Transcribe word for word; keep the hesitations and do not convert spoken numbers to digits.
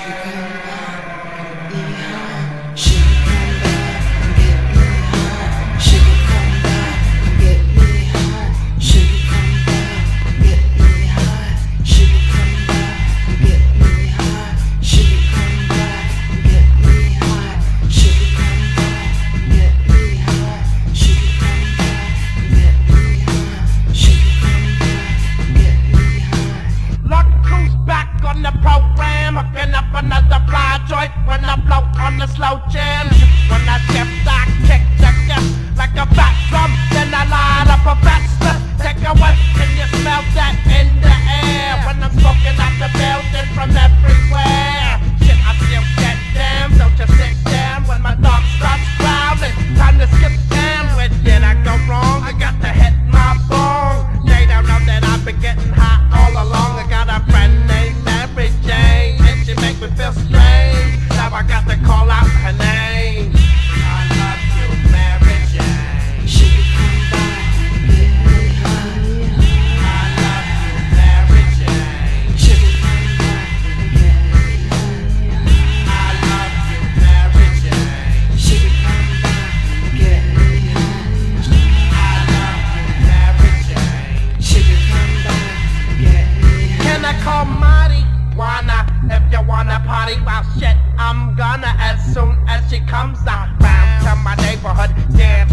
Slow jam. When I step back, kick, check, yes, like a fat drum. Then I light up a faster. Take a whiff, can you smell that in the air? When I'm smoking out the building from everywhere. Shit, I still get down, don't you sit down. When my dog starts growling, time to skip down. Where did I go wrong? I got to hit my bone. They don't know that I've been getting high all along. I got a friend named Mary Jane, and she make me feel strange. Now I got to call out her name. I love you, Mary Jane. She come back, get me high. I love you, Mary Jane. She come back, get me high. I love you, Mary Jane. She come back, get me high. I love you, Mary Jane. She come back, get me high. Can I call Marty? Wanna, if you wanna party, well shit, I'm gonna as soon as she comes out round to my neighborhood. Yeah.